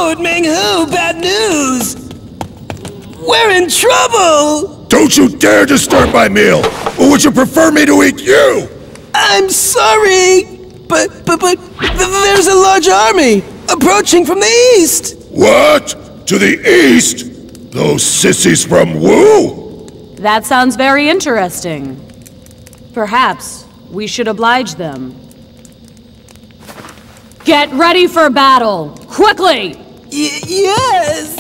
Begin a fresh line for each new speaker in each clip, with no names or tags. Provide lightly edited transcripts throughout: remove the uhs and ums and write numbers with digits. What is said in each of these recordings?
Lord Meng Huo, bad news! We're in trouble!
Don't you dare disturb my meal! Or would you prefer me to eat you?
I'm sorry, but there's a large army approaching from the east!
What? To the east? Those sissies from Wu?
That sounds very interesting. Perhaps we should oblige them. Get ready for battle! Quickly!
Yes!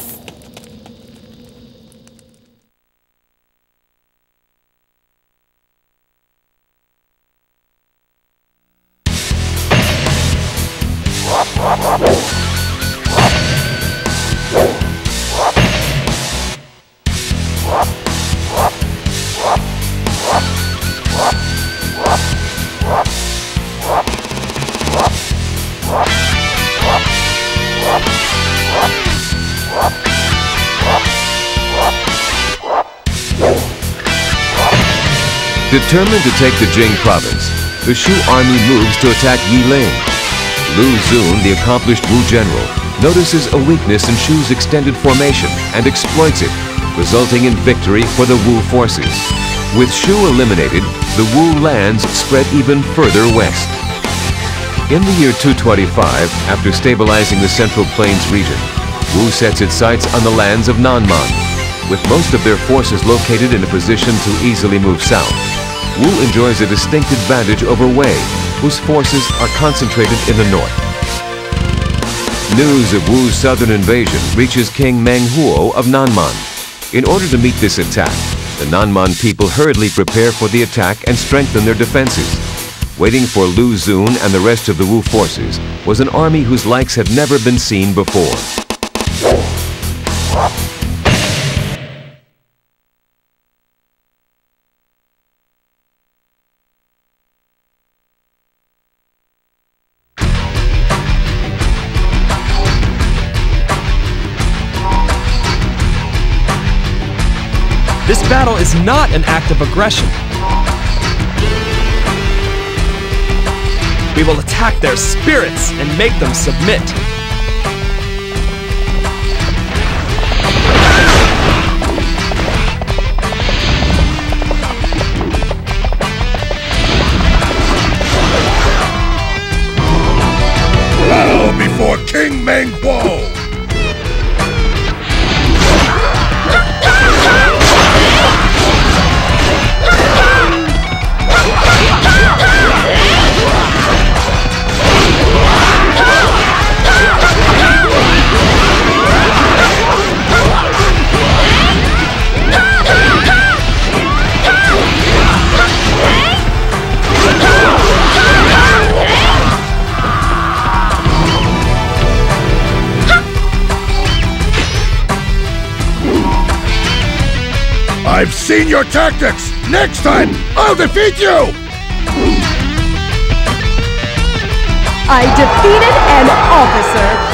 Determined to take the Jing province, the Shu army moves to attack Yiling. Lu Xun, the accomplished Wu general, notices a weakness in Shu's extended formation and exploits it, resulting in victory for the Wu forces. With Shu eliminated, the Wu lands spread even further west. In the year 225, after stabilizing the Central Plains region, Wu sets its sights on the lands of Nanman. With most of their forces located in a position to easily move south, Wu enjoys a distinct advantage over Wei, whose forces are concentrated in the north. News of Wu's southern invasion reaches King Meng Huo of Nanman. In order to meet this attack, the Nanman people hurriedly prepare for the attack and strengthen their defenses. Waiting for Lu Xun and the rest of the Wu forces was an army whose likes had never been seen before.
This battle is not an act of aggression. We will attack their spirits and make them submit.
Bow before King Meng Huo! I've seen your tactics! Next time, I'll defeat you!
I defeated an officer!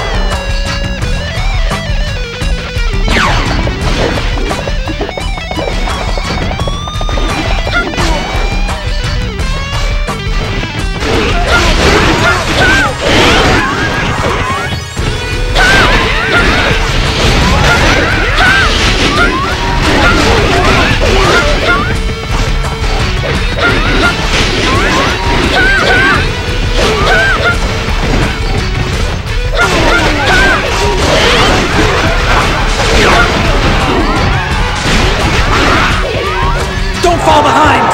Fall behind!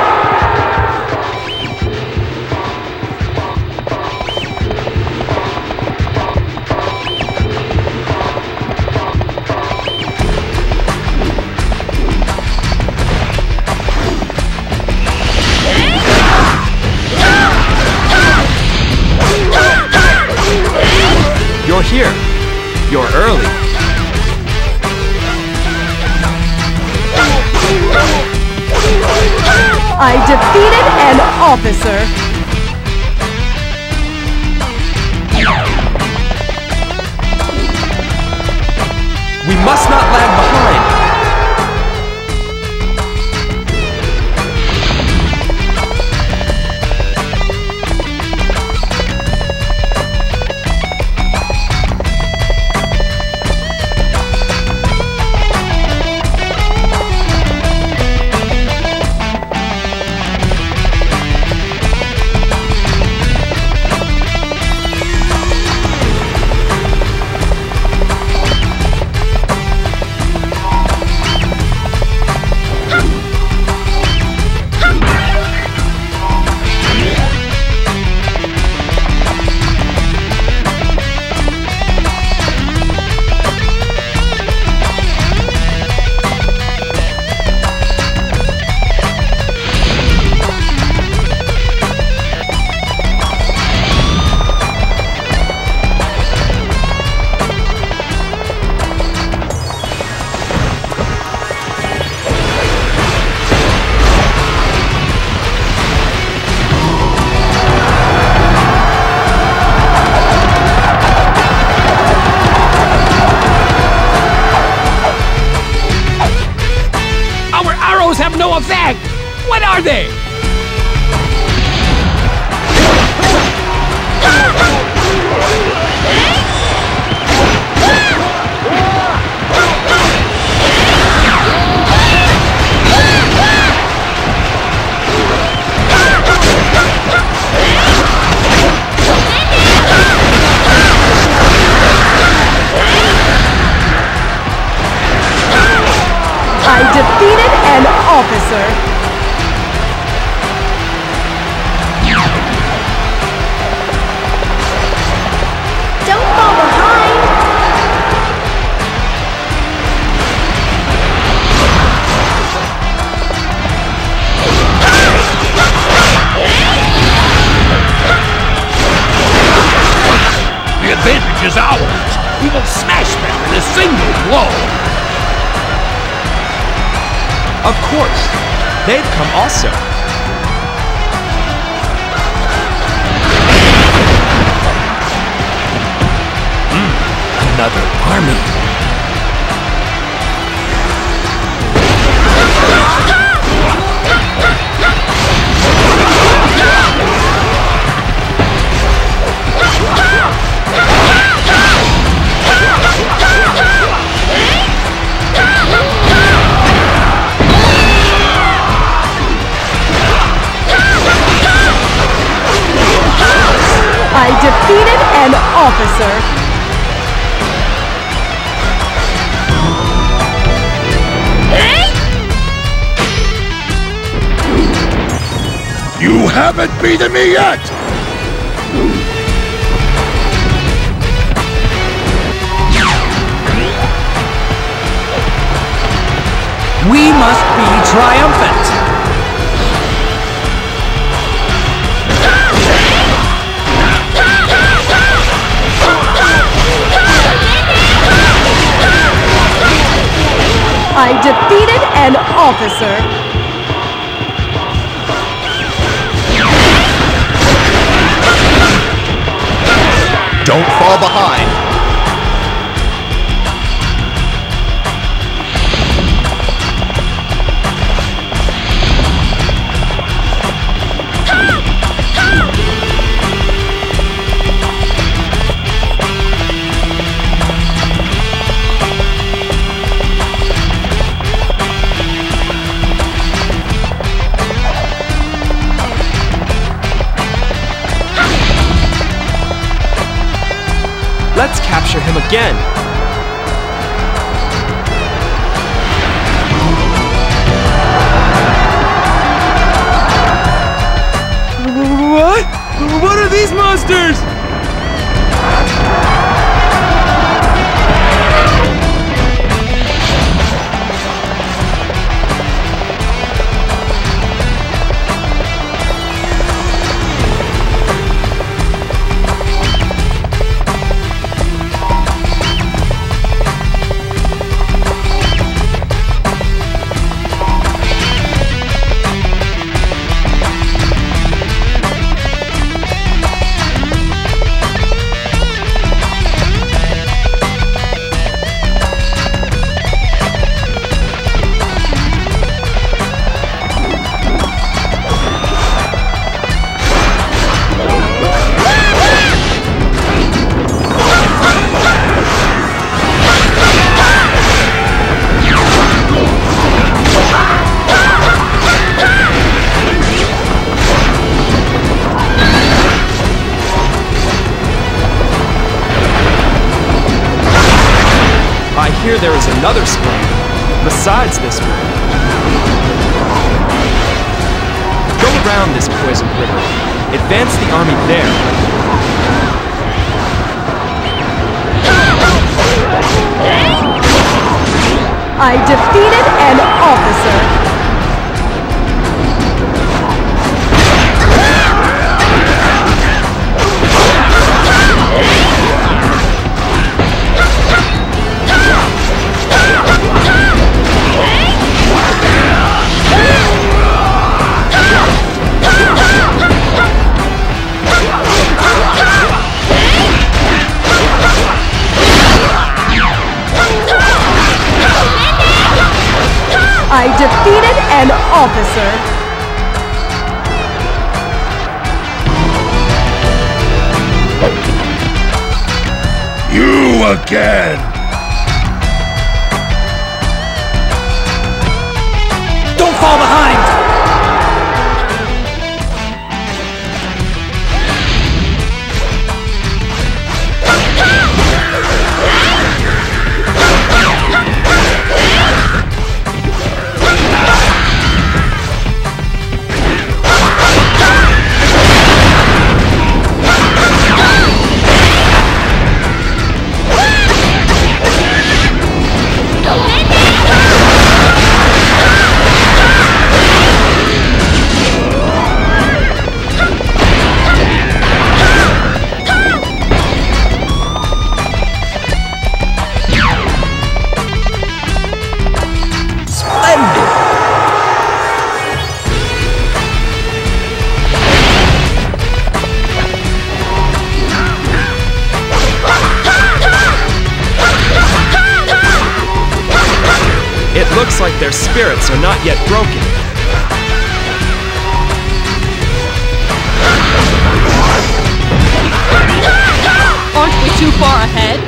You're here. You're early.
I defeated an officer!
We must not lag behind!
effect! What are they?
I defeated an officer. Don't fall behind.
The advantage is ours. We will smash them in a single blow.
Of course. They've come also.
Another army.
I defeated an officer.
You haven't beaten me yet!
We must be triumphant.
I defeated an officer.
Don't fall behind. Let's capture him again. What? What are these monsters? I hear there is another spring, besides this one. Go around this poisoned river. Advance the army there.
I defeated an officer. I defeated an officer.
You again!
Don't fall behind! Looks like their spirits are not yet broken.
Aren't we too far ahead?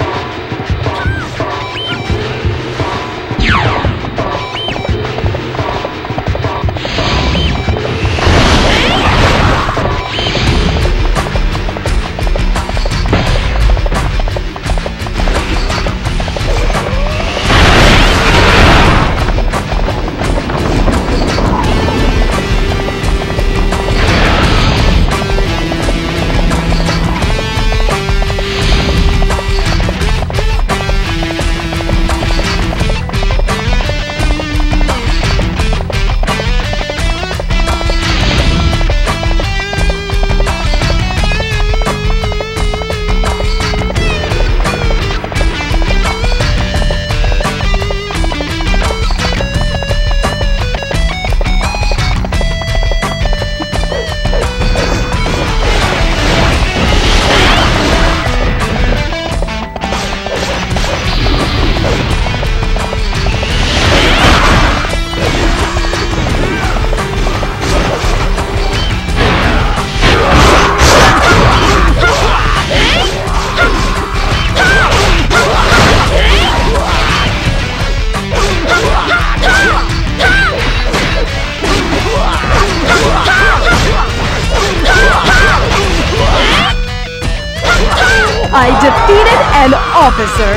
I defeated an officer.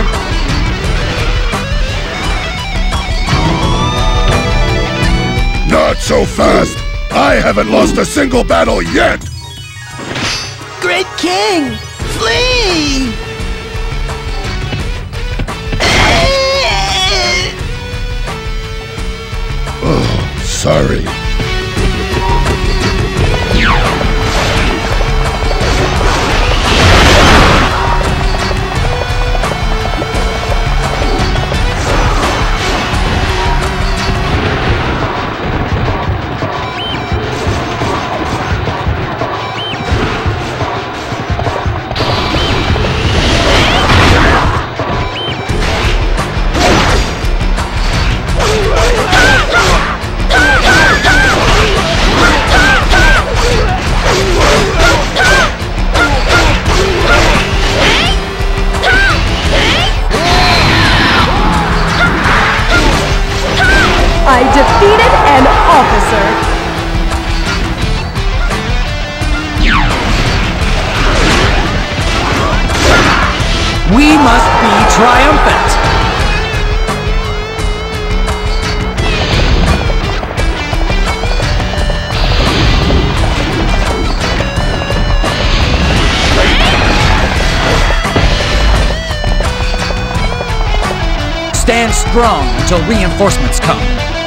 Not so fast! I haven't lost a single battle yet!
Great King! Flee!
Oh, sorry.
I defeated an officer.
We must be triumphant! Stand strong until reinforcements come.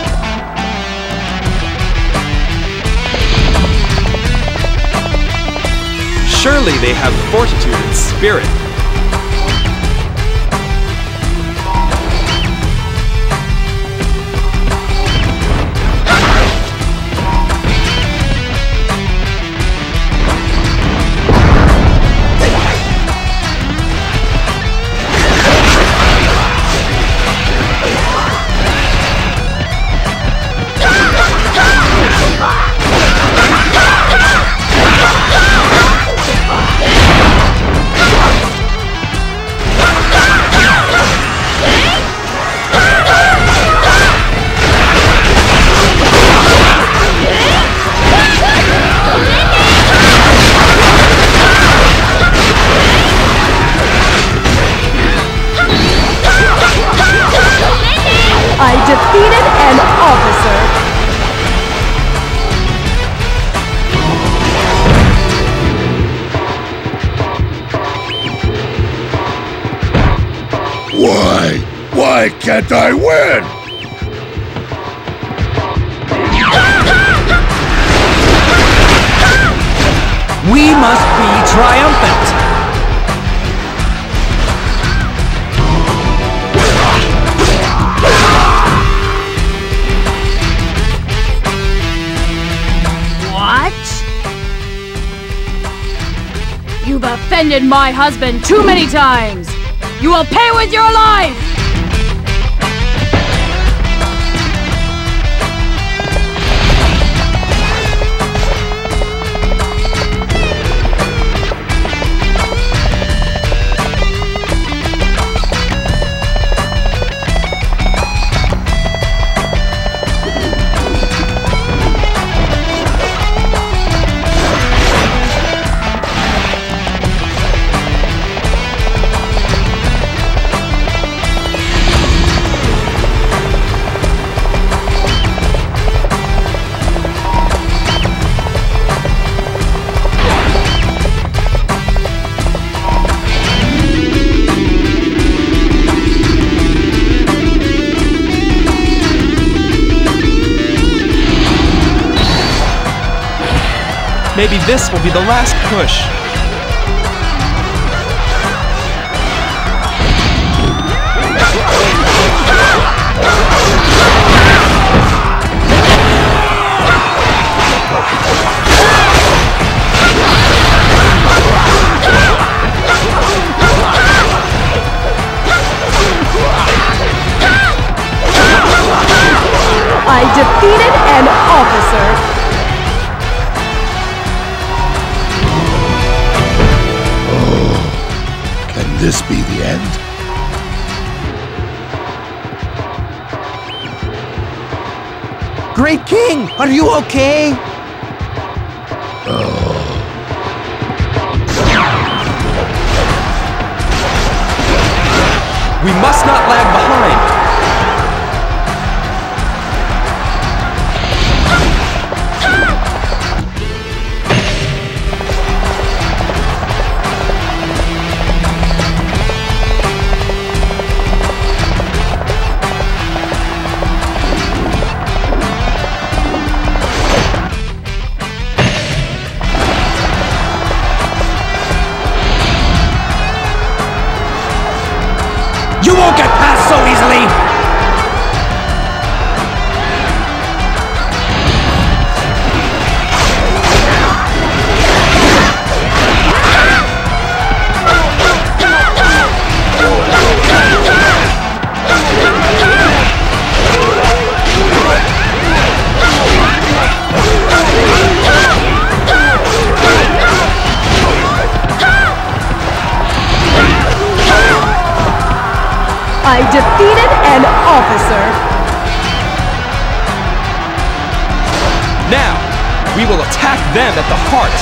Surely they have fortitude and spirit.
defeated an officer.
Why can't I win?
We must be triumphant!
What? You've offended my husband too many times! You will pay with your life!
Maybe this will be the last push.
I defeated an officer.
Can this be the end?
Great King, are you okay?
We must not lag behind.
You won't get past so easily!
I defeated an officer.
Now, we will attack them at the heart.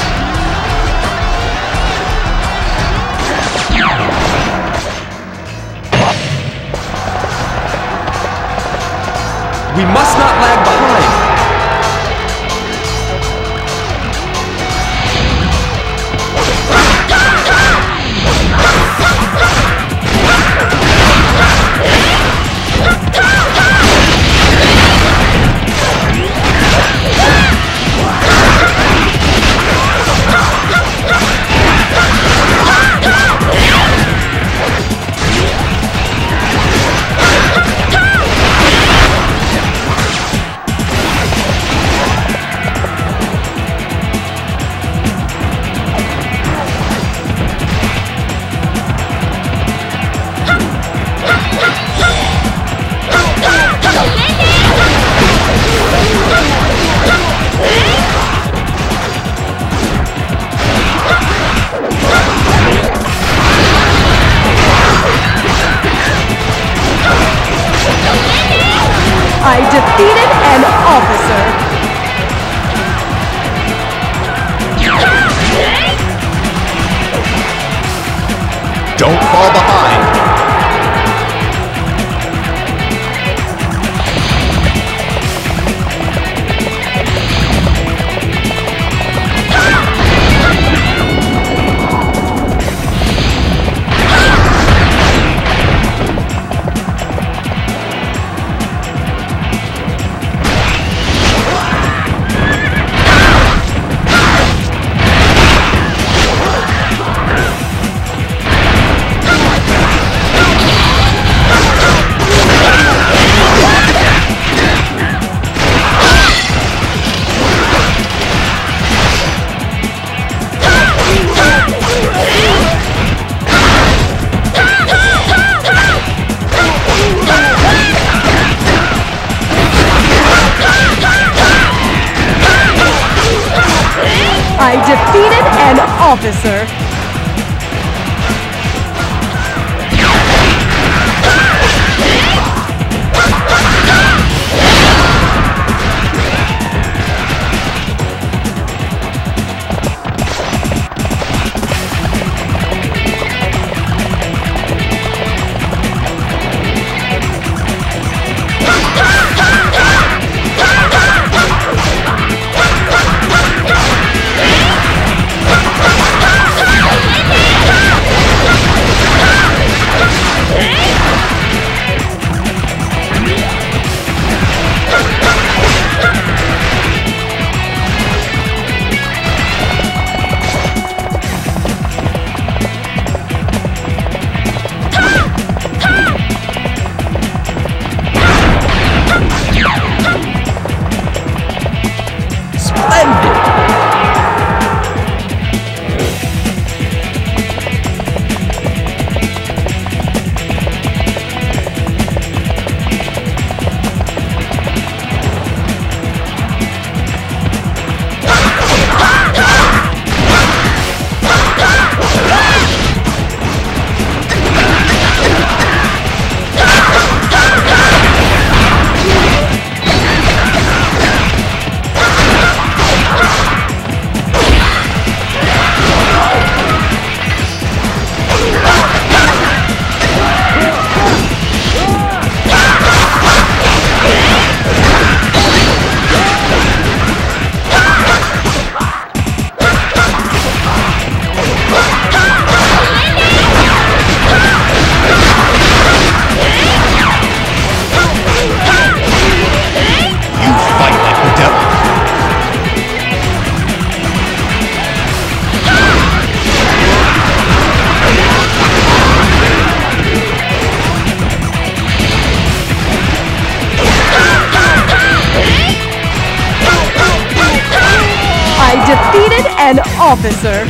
We must not lag behind.
I defeated an officer.
Don't fall behind.
officer. Defeated an officer.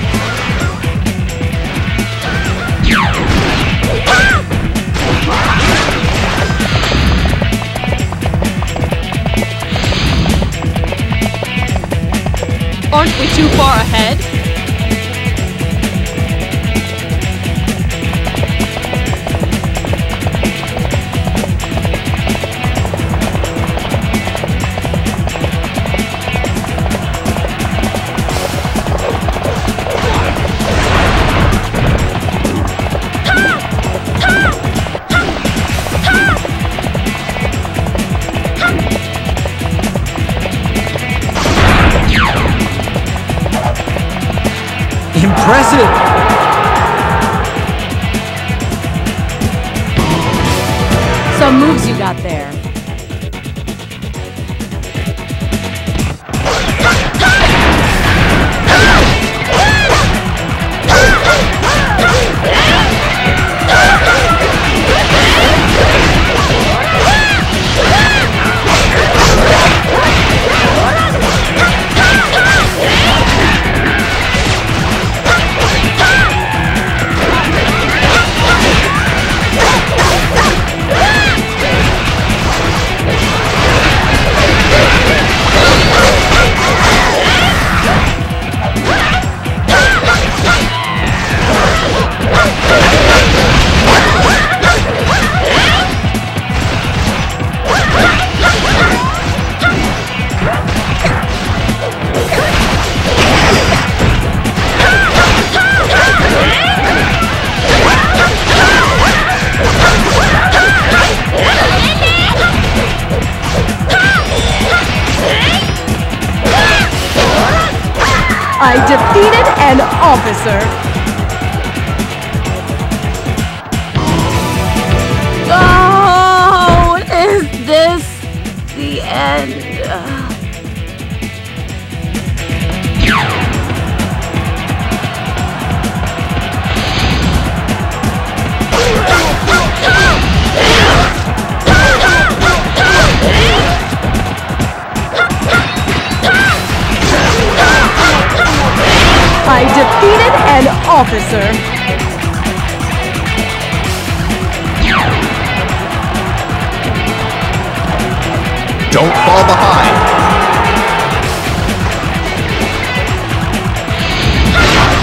Aren't we too far ahead?
Impressive!
Some moves you got there.
I defeated an officer.
Oh, is this the end?
I defeated an officer.
Don't fall behind.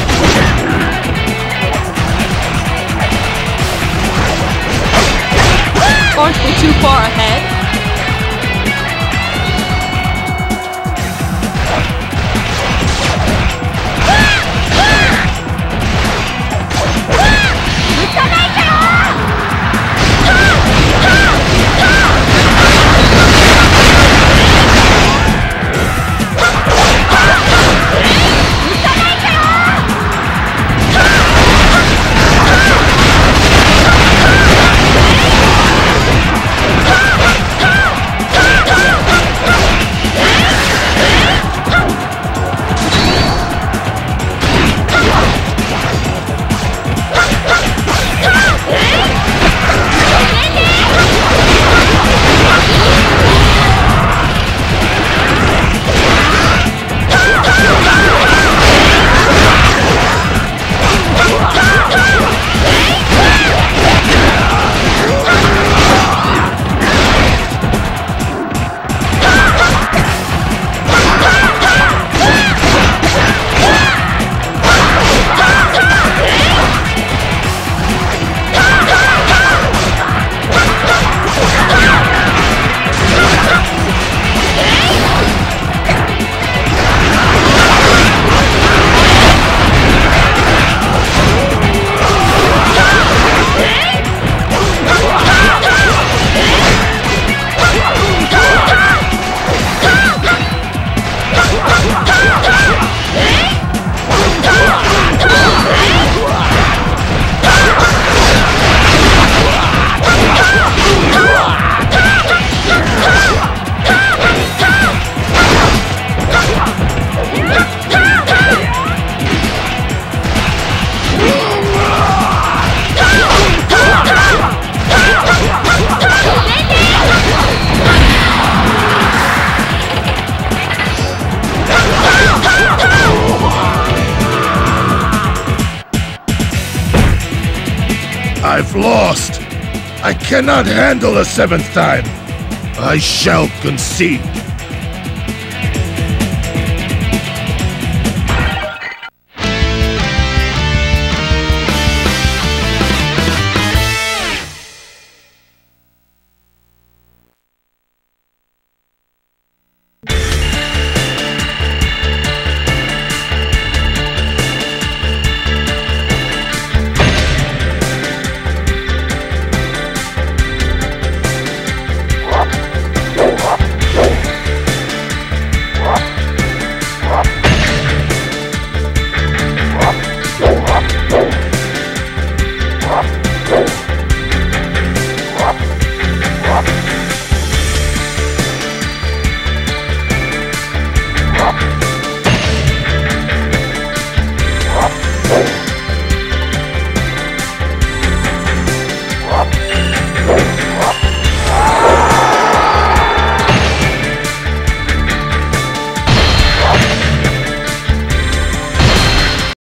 have lost. I cannot handle a seventh time. I shall concede.